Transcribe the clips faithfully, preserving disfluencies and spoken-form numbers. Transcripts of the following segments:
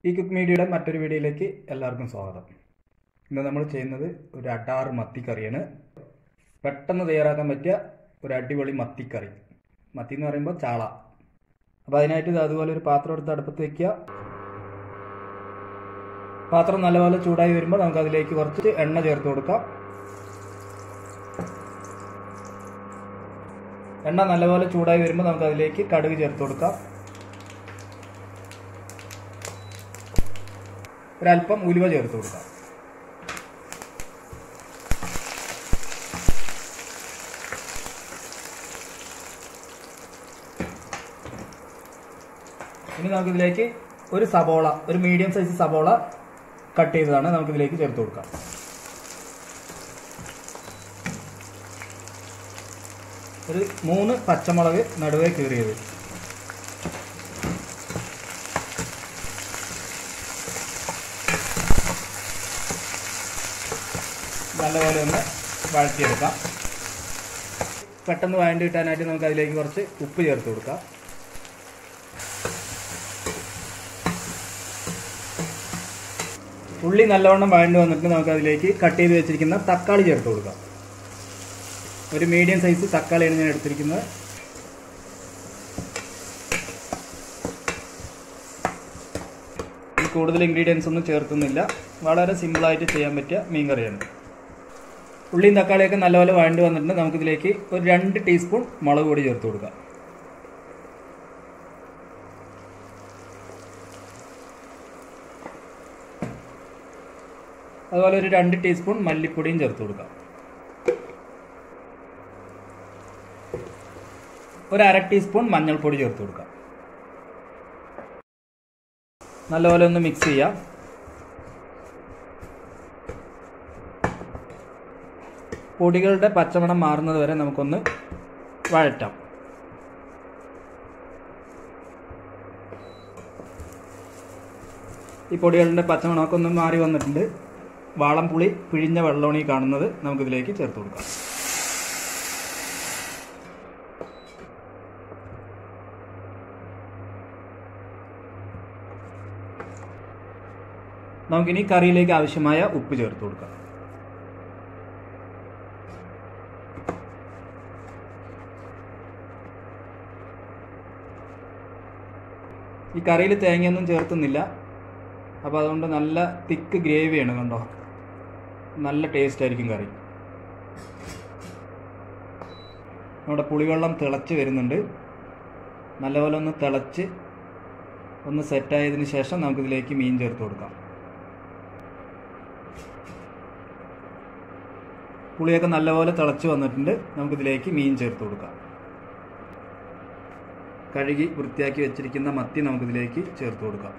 ഈ കുക്ക് മീഡിയയുടെ മറ്റൊരു വീഡിയോയിലേക്ക് എല്ലാവർക്കും സ്വാഗതം. ഇന്ന് നമ്മൾ ചെയ്യുന്നത് ഒരു അടാർ മത്തിക്കറിയാണ്. പെട്ടെന്ന് തയ്യാറാക്കാൻ പറ്റിയ ഒരു അടിപൊളി മത്തിക്കറി. മത്തി എന്ന് പറയുമ്പോൾ ചാള. അപ്പോൾ അതിനായിട്ട് ഇത് അതുപോലെ ഒരു പാത്രം എടുത്ത് അടുപ്പത്ത് വയ്ക്കുക. പാത്രം നല്ലപോലെ ചൂടായി വരുമ്പോൾ നമുക്ക് അതിലേക്ക് കുറച്ച് എണ്ണ ചേർത്ത് കൊടുക്കാം. എണ്ണ നല്ലപോലെ ചൂടായി വരുമ്പോൾ നമുക്ക് അതിലേക്ക് കടുക് ചേർത്ത് കൊടുക്കാം. ഒരല്പം ഉലുവ ചേർത്ത് കൊടുക്കാം. ഇനി നമുക്കിതിലേക്ക് ഒരു സബോള, ഒരു മീഡിയം സൈസ് സബോള കട്ട് ചെയ്തതാണ് നമുക്കിതിലേക്ക് ചേർത്ത് കൊടുക്കാം. ഒരു മൂന്ന് പച്ചമുളക് നടുവേ കീറിയത്, നല്ലപോലെ ഒന്ന് വഴറ്റിയെടുക്കാം. പെട്ടെന്ന് വഴണ്ടി കിട്ടാനായിട്ട് നമുക്ക് അതിലേക്ക് കുറച്ച് ഉപ്പ് ചേർത്ത് കൊടുക്കാം. ഉള്ളി നല്ലവണ്ണം വഴണ്ടി വന്നിട്ട് നമുക്ക് അതിലേക്ക് കട്ട് ചെയ്ത് വെച്ചിരിക്കുന്ന തക്കാളി ചേർത്ത് കൊടുക്കാം. ഒരു മീഡിയം സൈസ് തക്കാളിയാണ് ഞാൻ എടുത്തിരിക്കുന്നത്. ഈ കൂടുതൽ ഇൻഗ്രീഡിയൻസ് ഒന്നും ചേർക്കുന്നില്ല. വളരെ സിമ്പിളായിട്ട് ചെയ്യാൻ പറ്റിയ മീൻ കറിയാണ്. ഉള്ളിയും തക്കാളിയൊക്കെ നല്ലപോലെ വഴണ്ടി വന്നിട്ടുണ്ട്. നമുക്കിതിലേക്ക് ഒരു രണ്ട് ടീസ്പൂൺ മുളക് പൊടി ചേർത്ത് കൊടുക്കാം. അതുപോലെ ഒരു രണ്ട് ടീസ്പൂൺ മല്ലിപ്പൊടിയും ചേർത്ത് കൊടുക്കാം. ഒരു അര ടീസ്പൂൺ മഞ്ഞൾപ്പൊടി ചേർത്ത് കൊടുക്കാം. നല്ലപോലെ ഒന്ന് മിക്സ് ചെയ്യാം. പൊടികളുടെ പച്ചമണം മാറുന്നത് വരെ നമുക്കൊന്ന് വഴറ്റാം. ഈ പൊടികളുടെ പച്ചമണമൊക്കെ ഒന്ന് മാറി വന്നിട്ടുണ്ട്. വാളംപുളി പിഴിഞ്ഞ വെള്ളമാണ് ഈ കാണുന്നത്. നമുക്കിതിലേക്ക് ചേർത്ത് കൊടുക്കാം. നമുക്കിനി കറിയിലേക്ക് ആവശ്യമായ ഉപ്പ് ചേർത്ത് കൊടുക്കാം. ഈ കറിയിൽ തേങ്ങയൊന്നും ചേർത്തുന്നില്ല. അപ്പോൾ അതുകൊണ്ട് നല്ല തിക്ക് ഗ്രേവിയാണ്. കണ്ടോ, നല്ല ടേസ്റ്റ് ആയിരിക്കും കറി. നമ്മുടെ പുളിവെള്ളം തിളച്ച് വരുന്നുണ്ട്. നല്ലപോലെ ഒന്ന് തിളച്ച് ഒന്ന് സെറ്റായതിന് ശേഷം നമുക്കിതിലേക്ക് മീൻ ചേർത്ത് കൊടുക്കാം. പുളിയൊക്കെ നല്ലപോലെ തിളച്ച് വന്നിട്ടുണ്ട്. നമുക്കിതിലേക്ക് മീൻ ചേർത്ത് കൊടുക്കാം. കഴുകി വൃത്തിയാക്കി വെച്ചിരിക്കുന്ന മത്തി നമുക്കിതിലേക്ക് ചേർത്ത് കൊടുക്കാം.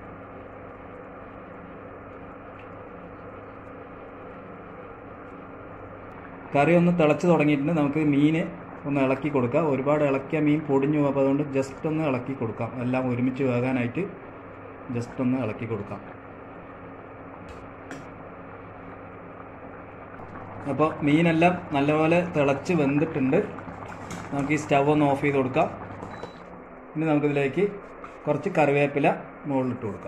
കറി ഒന്ന് തിളച്ച് തുടങ്ങിയിട്ടുണ്ട്. നമുക്ക് മീൻ ഒന്ന് ഇളക്കി കൊടുക്കാം. ഒരുപാട് ഇളക്കിയ മീൻ പൊടിഞ്ഞു പോകും. അപ്പോൾ അതുകൊണ്ട് ജസ്റ്റ് ഒന്ന് ഇളക്കി കൊടുക്കാം. എല്ലാം ഒരുമിച്ച് വേകാനായിട്ട് ജസ്റ്റ് ഒന്ന് ഇളക്കി കൊടുക്കാം. അപ്പോൾ മീനെല്ലാം നല്ലപോലെ തിളച്ച് വെന്തിട്ടുണ്ട്. നമുക്ക് ഈ സ്റ്റവ് ഒന്ന് ഓഫ് ചെയ്ത് കൊടുക്കാം. ഇനി നമുക്കിതിലേക്ക് കുറച്ച് കറിവേപ്പില മുകളിലിട്ട് കൊടുക്കാം.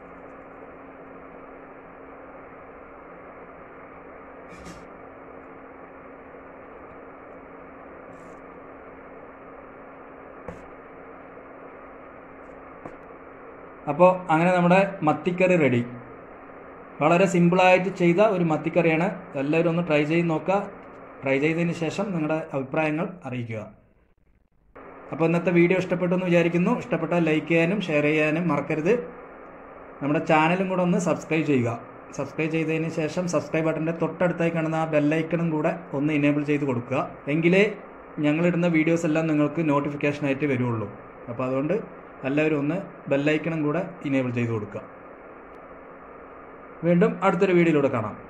അപ്പോൾ അങ്ങനെ നമ്മുടെ മത്തിക്കറി റെഡി. വളരെ സിമ്പിളായിട്ട് ചെയ്ത ഒരു മത്തിക്കറിയാണ്. എല്ലാവരും ഒന്ന് ട്രൈ ചെയ്ത് നോക്കുക. ട്രൈ ചെയ്തതിന് ശേഷം നിങ്ങളുടെ അഭിപ്രായങ്ങൾ അറിയിക്കുക. അപ്പോൾ ഇന്നത്തെ വീഡിയോ ഇഷ്ടപ്പെട്ടു എന്ന് വിചാരിക്കുന്നു. ഇഷ്ടപ്പെട്ടാൽ ലൈക്ക് ചെയ്യാനും ഷെയർ ചെയ്യാനും മറക്കരുത്. നമ്മുടെ ചാനലും കൂടെ ഒന്ന് സബ്സ്ക്രൈബ് ചെയ്യുക. സബ്സ്ക്രൈബ് ചെയ്തതിന് ശേഷം സബ്സ്ക്രൈബ് ബട്ടൻ്റെ തൊട്ടടുത്തായി കാണുന്ന ആ ബെല്ലൈക്കണും കൂടെ ഒന്ന് ഇനേബിൾ ചെയ്ത് കൊടുക്കുക. എങ്കിലേ ഞങ്ങളിടുന്ന വീഡിയോസ് എല്ലാം നിങ്ങൾക്ക് നോട്ടിഫിക്കേഷനായിട്ട് വരുള്ളൂ. അപ്പോൾ അതുകൊണ്ട് എല്ലാവരും ഒന്ന് ബെല്ലൈക്കണും കൂടെ ഇനേബിൾ ചെയ്ത് കൊടുക്കുക. വീണ്ടും അടുത്തൊരു വീഡിയോയിലൂടെ കാണാം.